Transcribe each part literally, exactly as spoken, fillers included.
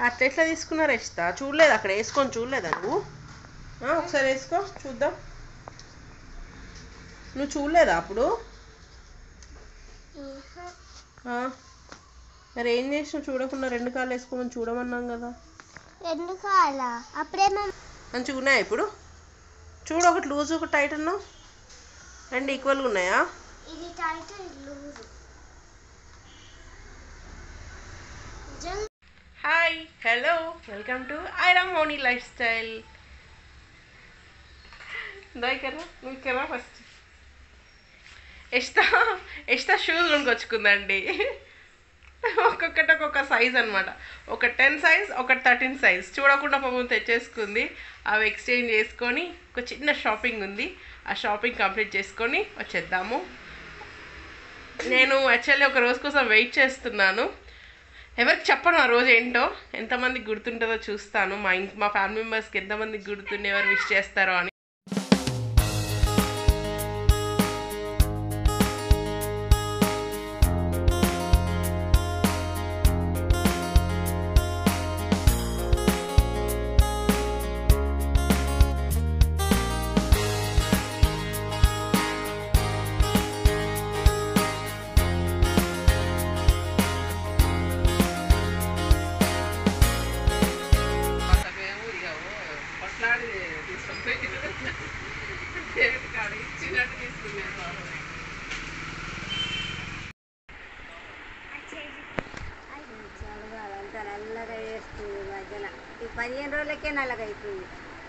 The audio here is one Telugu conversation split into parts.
అట్లా ఎట్లా తీసుకున్నారు ఇస్తా చూడలేదు అక్కడ వేసుకొని చూడలేదా నువ్వు ఒకసారి వేసుకో చూద్దాం నువ్వు చూడలేదా అప్పుడు మరి ఏం చేసినావు చూడకుండా రెండు కాళ్ళు వేసుకోమని చూడమన్నాం కదా రెండు కాళ్ళ అప్పుడే మంచిగా ఉన్నాయా ఇప్పుడు చూడు ఒకటి లూజ్ ఒకటి టైట్ అన్నావు రెండు ఈక్వల్గా ఉన్నాయా ఇది టైట్ ఇది loose hi hello welcome to ఐరమ్ మోనీ లైఫ్ స్టైల్ దాయి కర్రా నువ్వు కర్రా ఫస్ట్ ఎస్తా ఎస్తా షూస్ కొనుకొచ్చుకుందండి ఒక్కొక్కటి ఒక్కొక్క సైజ్ అనమాట ఒక టెన్ సైజ్ ఒక థర్టీన్ సైజ్ చూడకుండా పాపం తెచ్చేసుకుంది అవి ఎక్స్చేంజ్ చేసుకొని ఒక చిన్న షాపింగ్ ఉంది ఆ షాపింగ్ కంప్లీట్ చేసుకొని వచ్చేద్దాము నేను యాక్చువల్లీ ఒక రోజు కోసం వెయిట్ చేస్తున్నాను ఎవరికి చెప్పను ఆ రోజు ఏంటో ఎంతమందికి గుర్తుంటుందో చూస్తాను మా ఇంటి మా ఫ్యామిలీ మెంబర్స్కి ఎంతమందికి గుర్తుండే ఎవరు విష్ చేస్తారో అని నల్లగా వేస్తుంది మధ్యన ఈ పదిహేను రోజులకే నల్లగా అయిపోయింది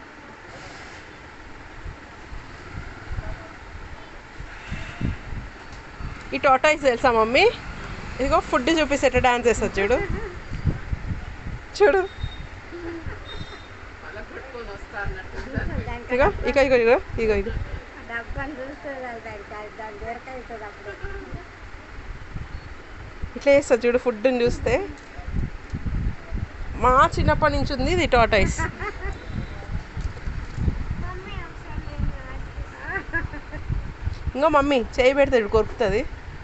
ఈ టోటాయిస్ తెలుసా మమ్మీ ఇదిగో ఫుడ్ చూపిస్తే ఎట్లా డాన్స్ చేస్తుంది చూడు చూడు ఇగో ఇక ఇగో ఇగో ఇగో ఇగో డబ్బాని చూస్తుంది దాని దొరకవుతుంది అప్పుడు ఇట్లా చేస్తుంది చూడు ఫుడ్ని చూస్తే మా చిన్నప్పటి నుంచి ఉంది ఇది టాటాయిస్ ఇంకో మమ్మీ చేయి పెడితే కొరుకుతుంది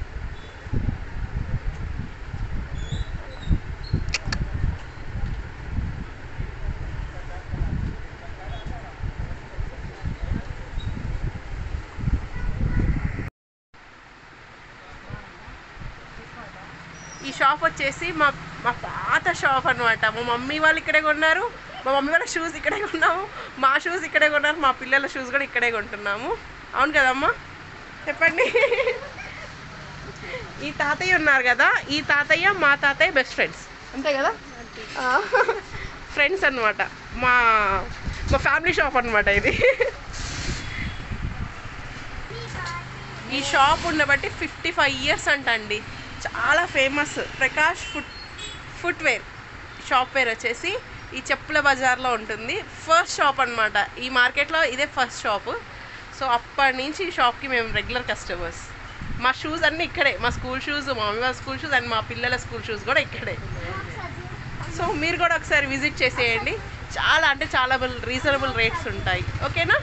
ఈ షాప్ వచ్చేసి మా మా పాత షాప్ అనమాట మా మమ్మీ వాళ్ళు ఇక్కడే కొన్నారు మా మమ్మీ వాళ్ళ షూస్ ఇక్కడే కొన్నాము మా షూస్ ఇక్కడే కొన్నారు మా పిల్లల షూస్ కూడా ఇక్కడే కొంటున్నాము అవును కదమ్మా చెప్పండి ఈ తాతయ్య ఉన్నారు కదా ఈ తాతయ్య మా తాతయ్య బెస్ట్ ఫ్రెండ్స్ అంతే కదా ఫ్రెండ్స్ అనమాట మా మా ఫ్యామిలీ షాప్ అనమాట ఇది ఈ షాప్ ఉండబట్టి ఫిఫ్టీ ఫైవ్ ఇయర్స్ అంట అండి చాలా famous Prakash foot footwear shop పేరు వచ్చేసి ఈ చెప్పుల బజార్లో ఉంటుంది ఫస్ట్ షాప్ అనమాట ఈ మార్కెట్లో ఇదే ఫస్ట్ షాపు సో అప్పటి నుంచి ఈ షాప్కి మేము రెగ్యులర్ కస్టమర్స్ మా షూస్ అన్నీ ఇక్కడే మా స్కూల్ షూస్ మా మమ్మీ వాళ్ళ స్కూల్ షూస్ అండ్ మా పిల్లల స్కూల్ షూస్ కూడా ఇక్కడే సో మీరు కూడా ఒకసారి విజిట్ చేసేయండి చాలా అంటే చాలా రీజనబుల్ రేట్స్ ఉంటాయి ఓకేనా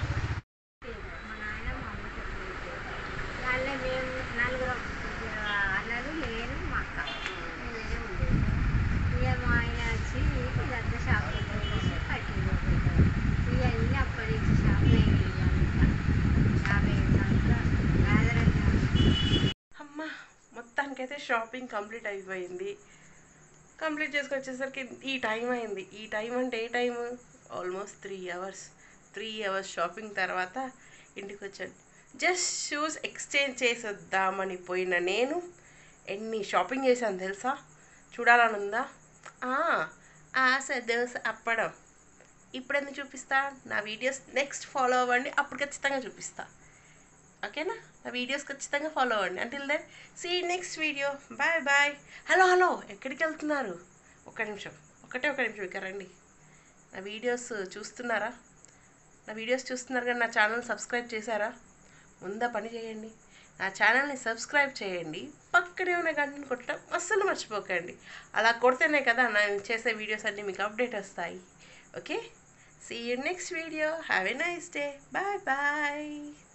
అమ్మ మొత్తానికైతే షాపింగ్ కంప్లీట్ అయిపోయింది కంప్లీట్ చేసుకొని వచ్చేసరికి ఈ టైం అయింది ఈ టైం అంటే ఏ time almost three hours three hours shopping తర్వాత ఇంటికి వచ్చాను జస్ట్ షూస్ ఎక్స్చేంజ్ చేసేద్దామని పోయిన నేను ఎన్ని షాపింగ్ చేశాను తెలుసా చూడాలని ఉందా ఆశ దోశ అప్పడం ఇప్పుడు ఎందుకు చూపిస్తా నా వీడియోస్ నెక్స్ట్ ఫాలో అవ్వండి అప్పుడు ఖచ్చితంగా చూపిస్తా ఓకేనా నా వీడియోస్ ఖచ్చితంగా ఫాలో అవ్వండి until then see next video bye bye hello hello ఎక్కడికి వెళ్తున్నారు ఒక్క నిమిషం ఒకటే ఒక నిమిషం ఇక్కడ రండి నా వీడియోస్ చూస్తున్నారా నా వీడియోస్ చూస్తున్నారు కానీ నా ఛానల్ సబ్స్క్రైబ్ చేశారా ముందా పని చేయండి నా ఛానల్ని సబ్స్క్రైబ్ చేయండి పక్కనే ఉన్న గంటను కొట్టడం అస్సలు మర్చిపోకండి అలా కొడితేనే కదా నేను చేసే వీడియోస్ అన్నీ మీకు అప్డేట్ వస్తాయి okay see you next video have a nice day bye bye